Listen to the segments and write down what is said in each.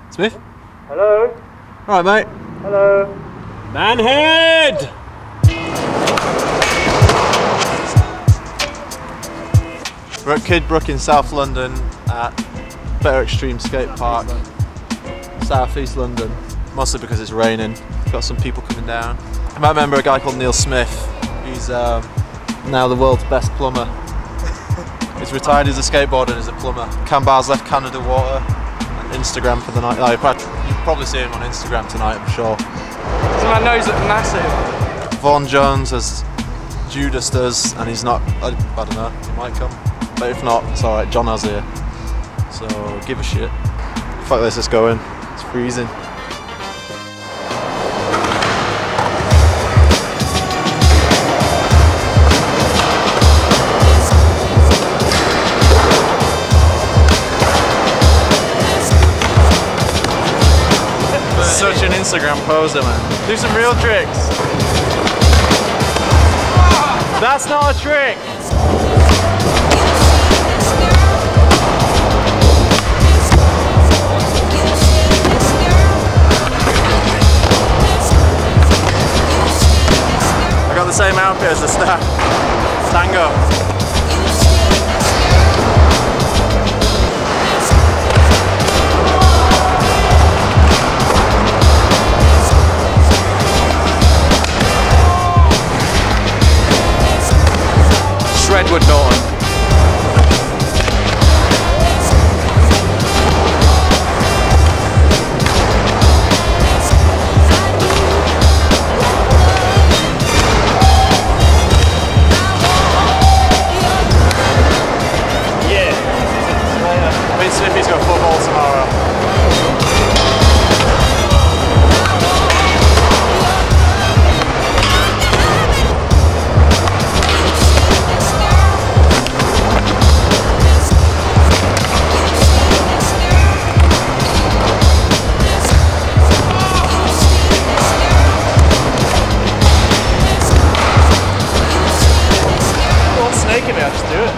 Smith? Hello? Alright, mate. Hello? Manhead! We're at Kidbrooke in South London at Better Extreme Skate Park, South East London, mostly because it's raining. Got some people coming down. I might remember a guy called Neil Smith. He's now the world's best plumber. He's retired as a skateboarder and as a plumber. Cam Barr's left Canada Water and Instagram for the night. Oh, you'll probably see him on Instagram tonight, I'm sure. Does my nose look massive? Vaughn Jones, as Judas does, and he's not, I don't know, he might come. But if not, it's alright, John has here. So give a shit. Fuck this, let's go in. It's freezing. Such an Instagram poser, man. Do some real tricks. That's not a trick. I got the same outfit as the staff. Tango. Redwood Norton. Yeah. I mean, Sniffy's got football tomorrow. I'll just do it.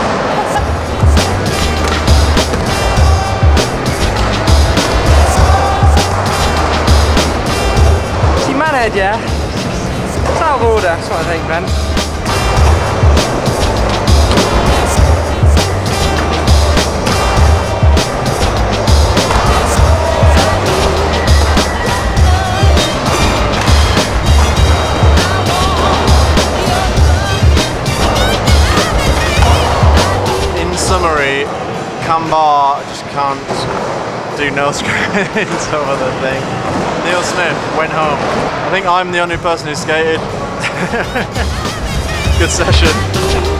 See, Manhead, yeah? It's out of order, that's what I think, Ben. Summary, Cam Barr just can't do no screens over the thing. Neil Smith went home. I think I'm the only person who skated. Good session.